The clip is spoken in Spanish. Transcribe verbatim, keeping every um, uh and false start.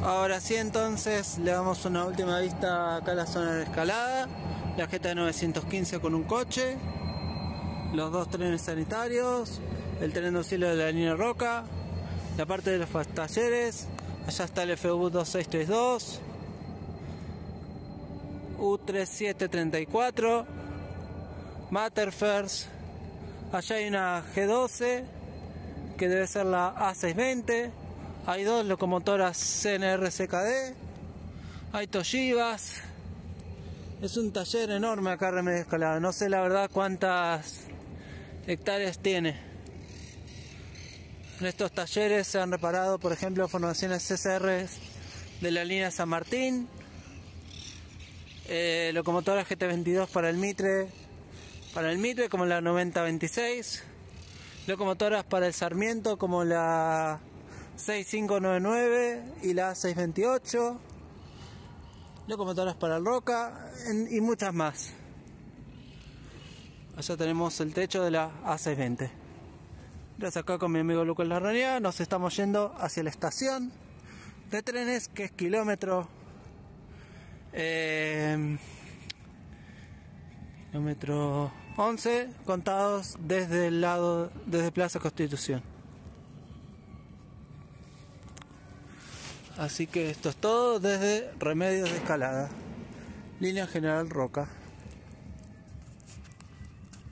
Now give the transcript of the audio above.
Ahora sí, entonces le damos una última vista acá a la zona de escalada, la G T novecientos quince con un coche, los dos trenes sanitarios, el tren de auxilio de la línea Roca, la parte de los talleres, allá está el F U dos seis tres dos, U tres siete tres cuatro, Matterfers, allá hay una G doce que debe ser la A seiscientos veinte, hay dos locomotoras C N R C K D, hay Toshibas. Es un taller enorme acá en Remedios Escalada, no sé la verdad cuántas hectáreas tiene. En estos talleres se han reparado, por ejemplo, formaciones C C R de la línea San Martín, eh, locomotoras G T veintidós para el Mitre, para el Mitre como la noventa veintiséis, locomotoras para el Sarmiento como la seis cinco nueve nueve y la seiscientos veintiocho, locomotoras para el Roca y muchas más. Allá tenemos el techo de la A seiscientos veinte. Gracias, acá con mi amigo Lucas Larrañaga nos estamos yendo hacia la estación de trenes, que es kilómetro eh, kilómetro once contados desde el lado, desde Plaza Constitución. Así que esto es todo desde Remedios de Escalada, línea General Roca.